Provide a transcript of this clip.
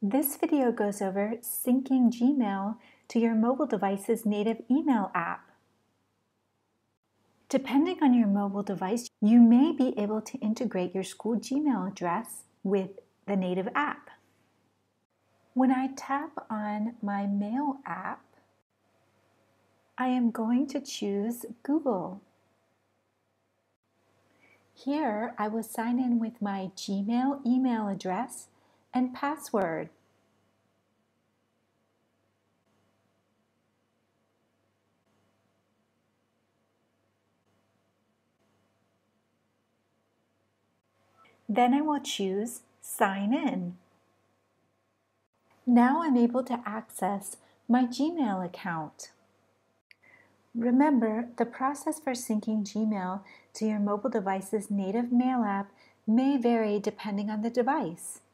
This video goes over syncing Gmail to your mobile device's native email app. Depending on your mobile device, you may be able to integrate your school Gmail address with the native app. When I tap on my Mail app, I am going to choose Google. Here, I will sign in with my Gmail email address and password. Then I will choose Sign In. Now I'm able to access my Gmail account. Remember, the process for syncing Gmail to your mobile device's native mail app may vary depending on the device.